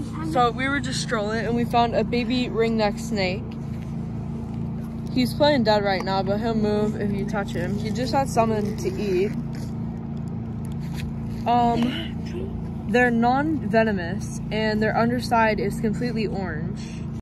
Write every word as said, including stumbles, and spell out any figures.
So we were just strolling and we found a baby ringneck snake. He's playing dead right now, but he'll move if you touch him. He just had something to eat. Um, they're non-venomous and their underside is completely orange.